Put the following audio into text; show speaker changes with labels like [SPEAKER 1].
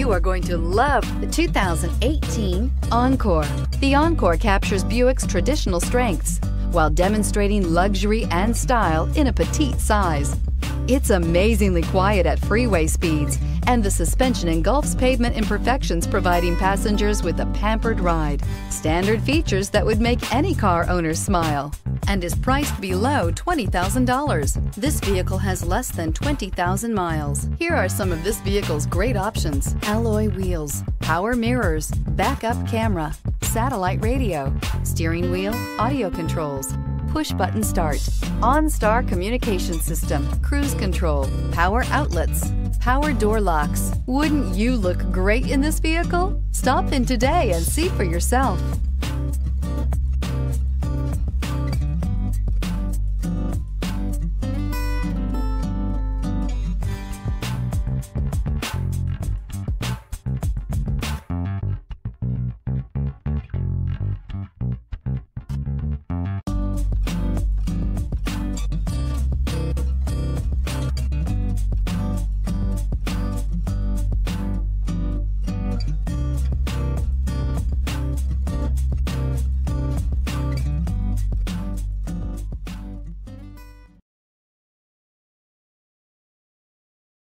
[SPEAKER 1] You are going to love the 2018 Encore. The Encore captures Buick's traditional strengths while demonstrating luxury and style in a petite size. It's amazingly quiet at freeway speeds, and the suspension engulfs pavement imperfections, providing passengers with a pampered ride. Standard features that would make any car owner smile, and is priced below $20,000. This vehicle has less than 20,000 miles. Here are some of this vehicle's great options: alloy wheels, power mirrors, backup camera, satellite radio, steering wheel audio controls, push-button start, OnStar Communication System, cruise control, power outlets, power door locks. Wouldn't you look great in this vehicle? Stop in today and see for yourself.